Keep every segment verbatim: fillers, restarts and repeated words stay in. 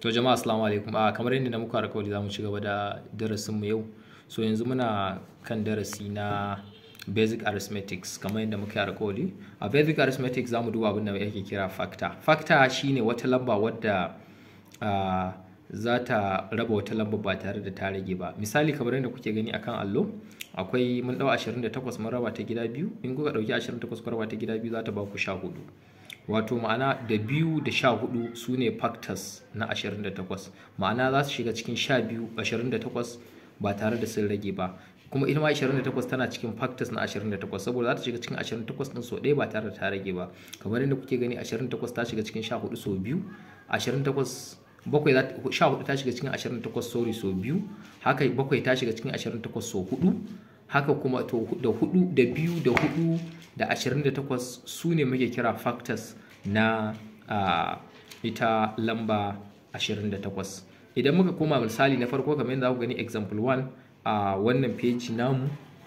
To jama'a assalamu alaikum. A kamar yadda na muku alƙawari za mu ci gaba da darasin mu yau. So yanzu muna kan darasi na basic arithmetics kamar yadda muka yi alƙawari. A basic arithmetics za mu duba abin da yake kira factor. Factor shine wata lamba wadda uh, za ta raba wata lamba ba tare da ta rage ba. Misali kamar yadda kuke gani akan allo, akwai mun dau ashirin da takwas mun raba ta gida biyu. In kuka dauki ashirin da takwas ku raba ta gida biyu za ta ba ku sha hudu. Wato ma'ana da biyu da sha hudu su ne factors na ashirin da takwas, ma'ana za su shiga cikin sha biyu ashirin da takwas ba tare da sun rage ba. Kuma ita ma ashirin da takwas tana cikin factors na ashirin da takwas saboda za ta shiga cikin ashirin da takwas ɗin so ɗaya ba tare da ta rage ba. Kamar yadda kuke gani ashirin da takwas ta shiga cikin sha hudu so biyu, ashirin da takwas bakwai sha hudu ta shiga cikin ashirin da takwas sorry so biyu, haka bakwai ta shiga cikin ashirin da takwas so hudu, haka kuma to da hudu da biyu da hudu da ashirin da takwas su ne muke kira factors na uh, ita lamba ashirin da takwas. Idan muka koma misali na farko kamar yadda za ku gani example one a uh, wannan page namu,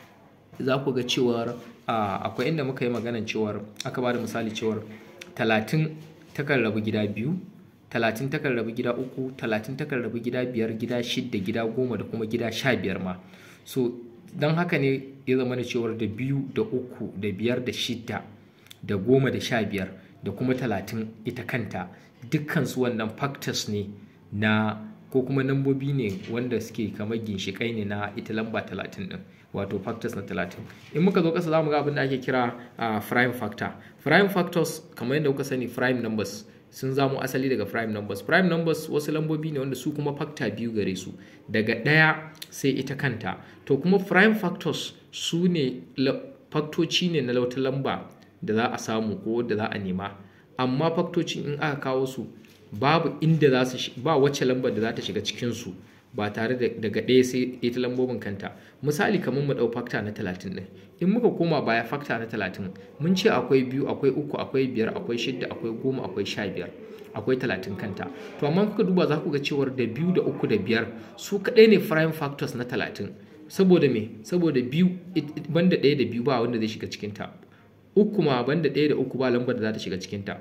za ku ga cewar uh, akwai inda muka yi maganan cewar aka ba da misali cewar talatin takan rabu gida biyu, talatin takan rabu gida uku, talatin takan rabu gida biyar, gida shidda, gida goma da kuma gida sha biyar ma. So don haka ne ya zama da cewar da biyu da uku da biyar da shidda da goma da sha biyar da kuma talatin ita kanta dukkansu wannan factors ne na ko kuma lambobi ne wanda suke kamar ginshiƙai ne na ita lamba talatin din, wato factors na talatin. In muka zo ƙasa za mu ga abin da ake kira uh, prime factor. Prime factors kamar yadda kuka sani prime numbers sun zamo asali daga prime numbers. Prime numbers wasu lambobi ne wanda su kuma factor biyu gare su, daga ɗaya sai ita kanta. To kuma prime factors su ne faktoci ne na wata lamba da za a samu ko da za a nema, amma faktocin in aka kawo su babu inda za su ba wacce lambar da za ta shiga cikin su ba tare da daga ɗaya sai ita lambobin kanta. Misali kamar mu ɗau factor na talatin ɗin, in muka koma baya factor na talatin mun ce akwai biyu, akwai uku, akwai biyar, akwai shidda, akwai goma, akwai sha biyar, akwai talatin kanta. To amma kuka duba za ku ga cewar da biyu da uku da biyar su kaɗai ne prime factors na talatin. Saboda me? Saboda biyu banda ɗaya da biyu ba wanda zai shiga cikinta, uku ma banda ɗaya da uku ba lambar da za ta shiga cikinta.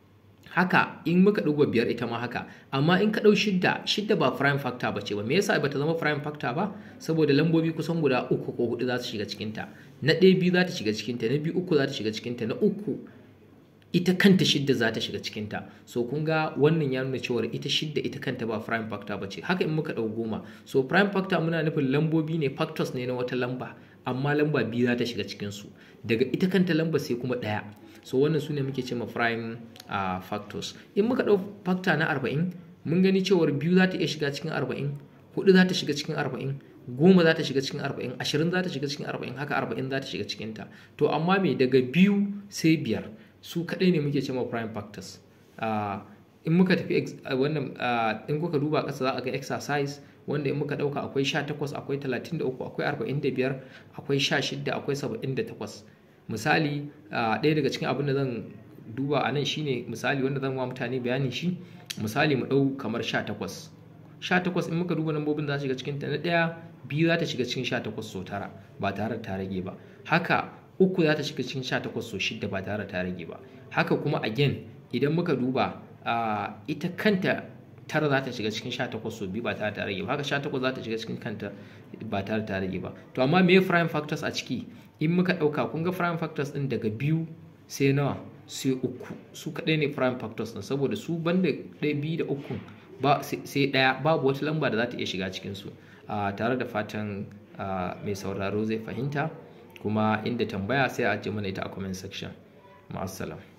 Haka in muka ɗauka biyar ita ma haka. Amma in ka ɗau shidda, shidda ba prime factor ba ce ba. Me yasa ba ta zama prime factor ba? Saboda lambobi kusan guda uku ko hudu za su shiga cikinta. Na ɗaya biyu za ta shiga cikinta, na biyu uku za ta shiga cikinta, na uku ita kanta shidda za ta shiga cikinta. So kun ga wannan ya nuna cewa ita shidda ita kanta ba prime factor ba ce. Haka in muka ɗau goma. So prime factor muna nufin lambobi ne, factors ne na wata lamba, amma lamba biyu za ta shiga cikinsu. Daga ita kanta lamba sai kuma ɗaya. So wannan su ne muke ce ma prime uh, factors. In muka ɗau factor na arba'in, mun gani cewar biyu za ta iya shiga cikin arba'in, hudu za ta shiga cikin arba'in, goma za ta shiga cikin arba'in, ashirin za ta shiga cikin arba'in, haka arba'in za ta shiga cikinta. To amma me daga biyu sai biyar su kaɗai ne muke ce ma prime factors. Uh, in muka tafi uh, wannan uh, in kuka duba ƙasa za a ga exercise wanda in muka ɗauka akwai sha takwas, akwai talatin da uku, akwai arba'in da biyar, akwai sha shidda, akwai saba'in da takwas. Misali ɗaya daga cikin abin da zan duba a nan shine misali wanda zan wa mutane bayani shi, misali mu ɗau kamar sha takwas. sha takwas in muka duba lambobin za su shiga cikin ta, na ɗaya biyu za ta shiga cikin sha takwas so tara ba tare da ta rage ba. Haka uku za ta shiga cikin sha takwas so shidda ba tare da ta rage ba. Haka kuma again idan muka duba ita kanta tara za ta shiga cikin sha takwas so biyu ba tare da ta rage ba. Haka sha takwas za ta shiga cikin kanta ba tare da ta rage ba. To amma me prime factors a ciki? In muka ɗauka kun ga prime factors ɗin daga biyu sai nawa sai uku, su kaɗai ne prime factors ɗin, saboda su banda ɗaya biyu da uku ba sai ɗaya babu wata lamba da za ta iya shiga cikinsu. Uh, tare da fatan uh, mai sauraro zai fahimta, kuma inda tambaya sai a ajiye mana ita a comment section. Ma'assalam.